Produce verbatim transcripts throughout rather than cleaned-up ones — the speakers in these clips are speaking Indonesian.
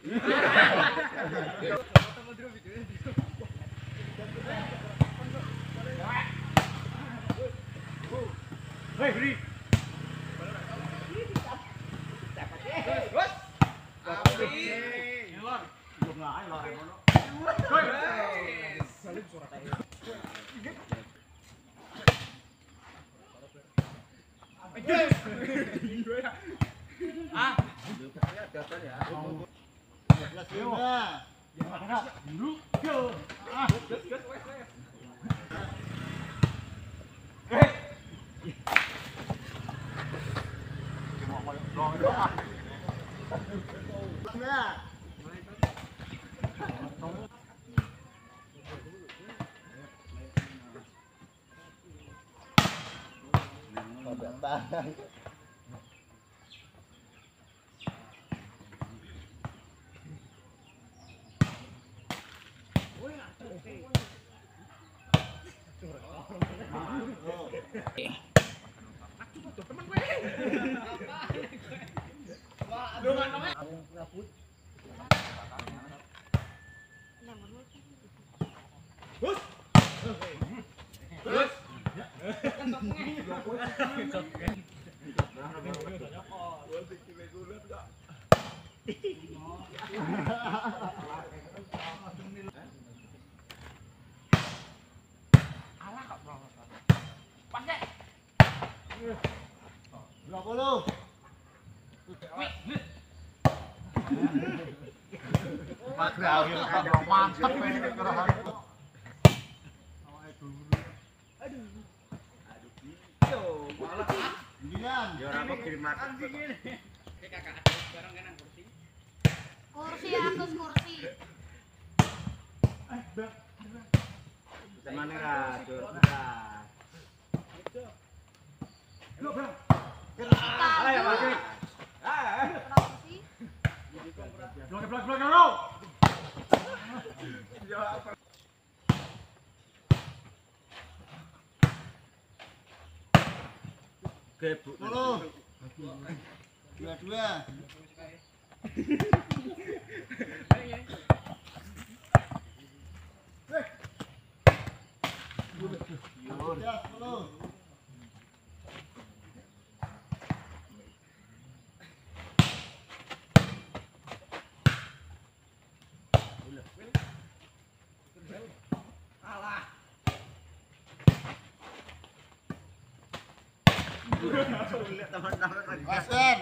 Hei, beri. Ah, berapa lu? Mantap ini kerahan. Kursi atas kursi. Mana radur? Lu bang. Ayo lagi. Ah. Kursi. Belakang belakang belakang lo. Gebuk. Sepuluh. Dua-dua. Ya, sepuluh. Wasen.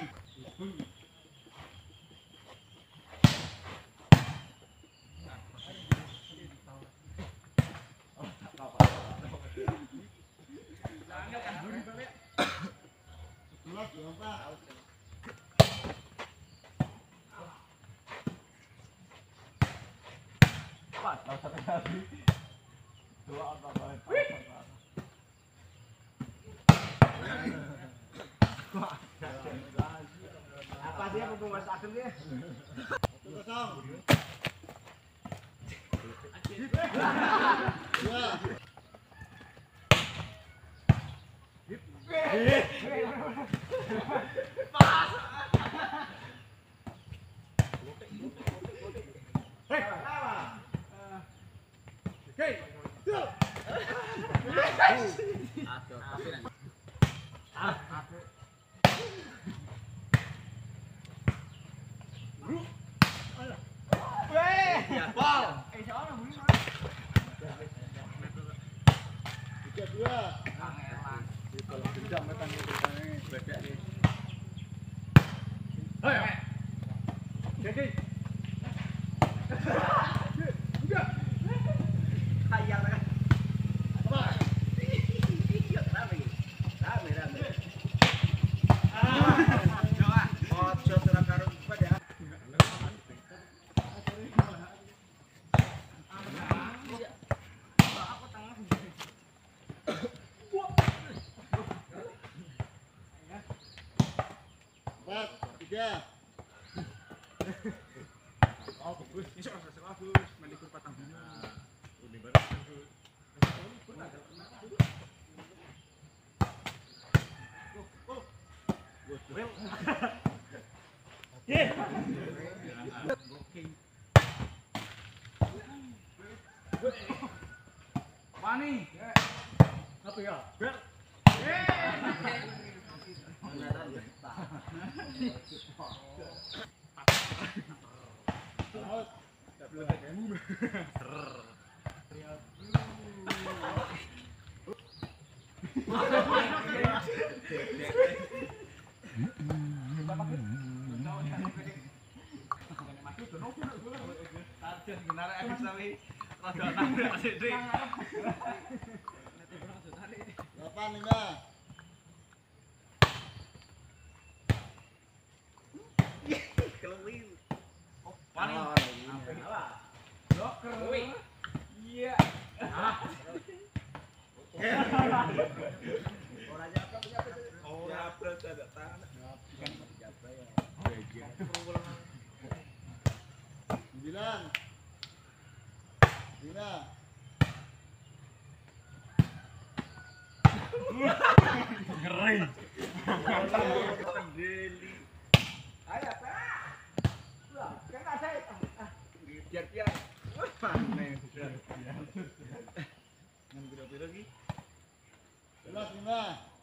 Apa dia pengurus akhir dia? Kosong. Dua. Tiga dua. Kalau dendam metan itu bedek nih. Ayo. Jadi. Enggak. Kayak kan. Apa? Iya, rame. Rame, rame. Ah, coba. Ojo terang karo pada. Empat, tiga. Oh, bagus. Ini soal bagus. Melikur patang bina. Udah bareng bagus. Well. Yeah. Oke. Wani. Apa ya? Ber. Out. Tak perlu tak kamu. Delapan lima. Wani. Loker. Iya. Ora upload ada tanah. Sembilan. Lima. Ngeri. Kendeli. Ayo, Pak. Lah, kan ada. Biar biar. Wah, aneh. Nang pira-pira iki? Sebelas lima.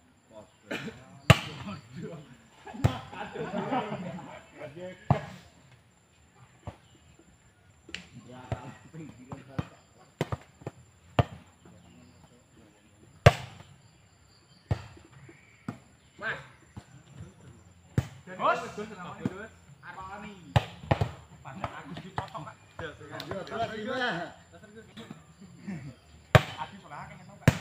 Mas. Bos, bos namanya bos. Apa Wani? Panjang Agus dipotong Kak. Dua belas lima. Agus ora akeh ngetok Kak.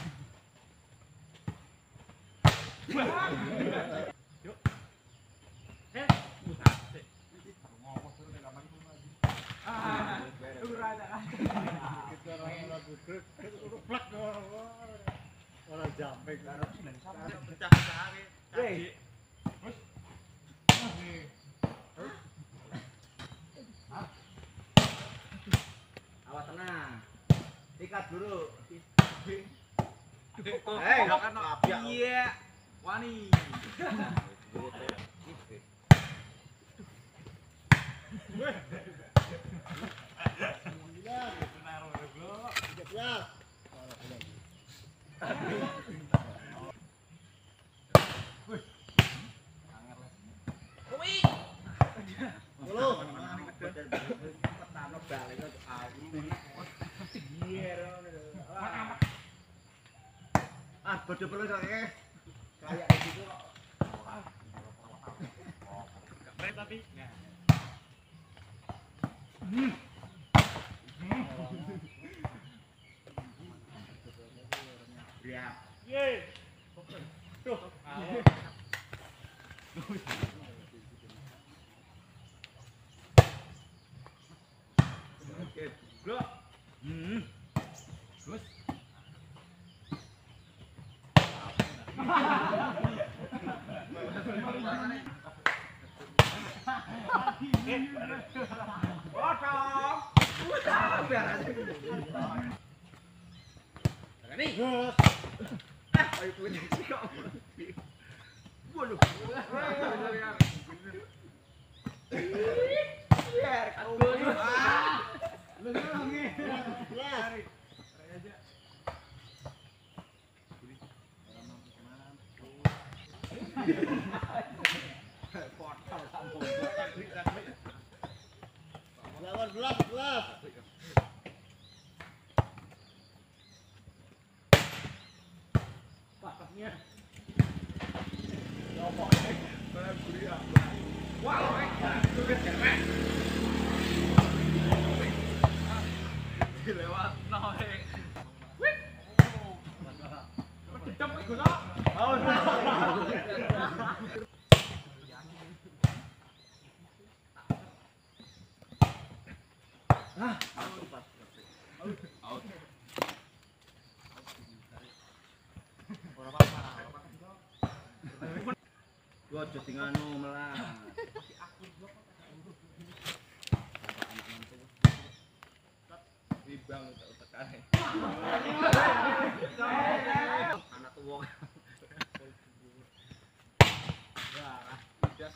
Yuk. Eh, asik. Ngomong terus nek gampang ngono lagi. Ah, ora ada. Kita orang lagu grek, plak orang jampe karo Pecah-pecahane. Hei. Bos. Awas tenang. Ikat dulu. Eh, kan iya. Wani. Sembilan. Tiga belas. Sepuluh. Pertama balik ke ah, bodoh perlu saya. Kayak gitu kok. Keren tapi. Ya. Ye. Tuh. Oke. Bro. Hmm. Terus. Potong. Biar aja. Nih. Ah, ayo punya sih kok. Waduh. Biar aku. Lu ngi. Lari. Aja. Potong sambung. Lawan belas, belas. Patahnya. Lewat noe. Wih. Cep iku no. Oh, ah, Out. gua aja sing anu melah. Ribang utek-utekane. Anak tuwa. Ya, Jas.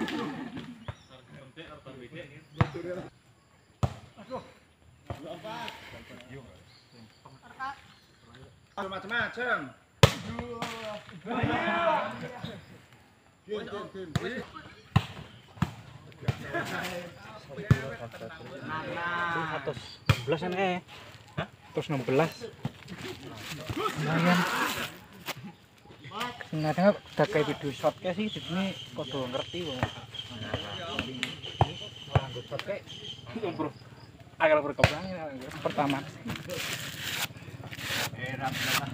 Penting harus beda. aduh. Dua empat. macam-macam. Atas enam belas kan eh. Hah? Terus enam belas. Lumayan. Sebenarnya udah kayak video short kayak sih, ini kudu ngerti wong. Nganggo short kayak bro. Agak berkembang pertama. Eh, rap-rap.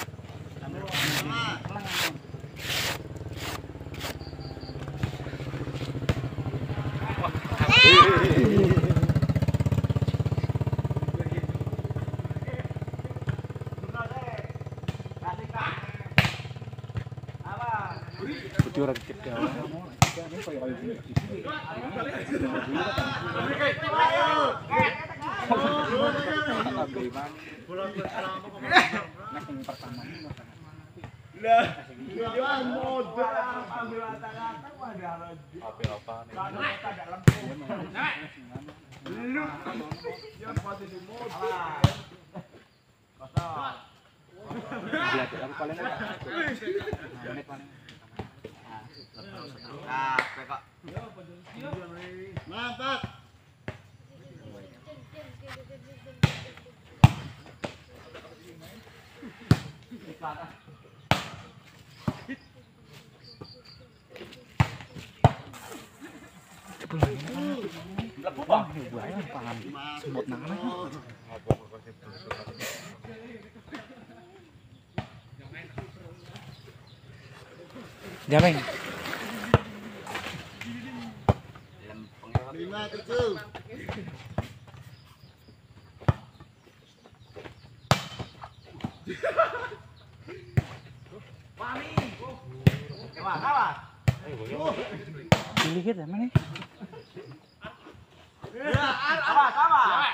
Video orang kita. Mantap. Wah, buaya pangan semut nang. Jameng. Lima tujuh. Pilih kita mana? Awas, awas.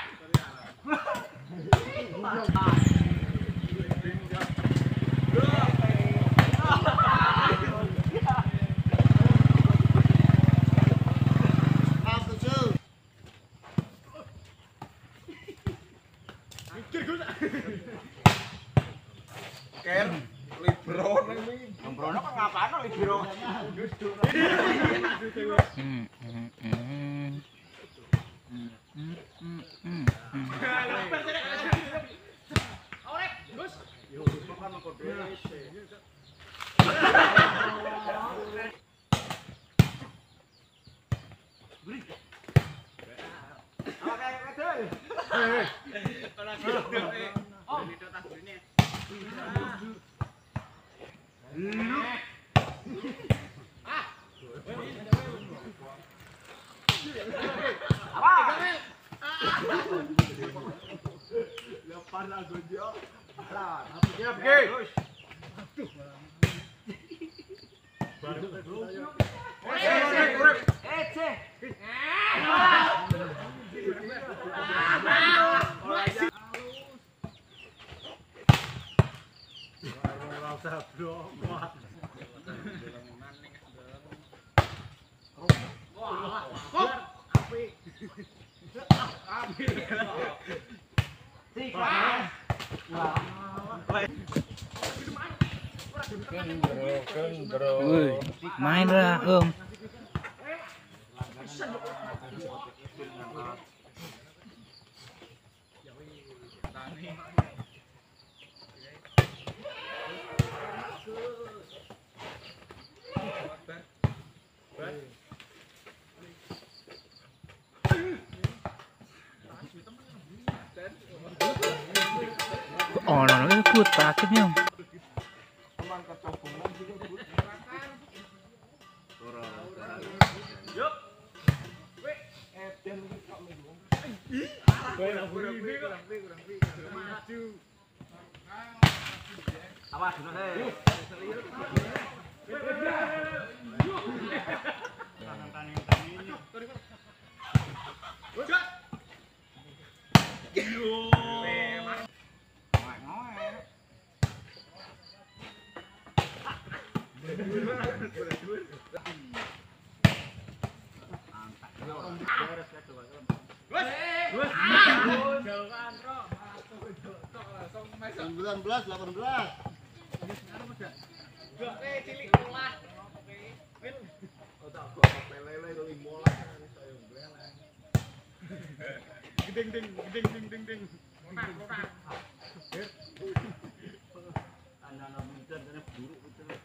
Ken, libro nang iki. Librono kok ngapano libro? Hmm, hmm, hmm. Hmm, hmm, hmm, hmm, hmm. Woi, main lah, Om. Oh, no, no, itu takutnya, Om. Awas dulu deh. sembilan belas, delapan belas. Gak eh cilik bola. Oh tak gua pelele kali bola saya beleleng. Gedeng deng, gedeng deng deng deng. Lonak, lonak. Anak-anak muda dan buruk itu.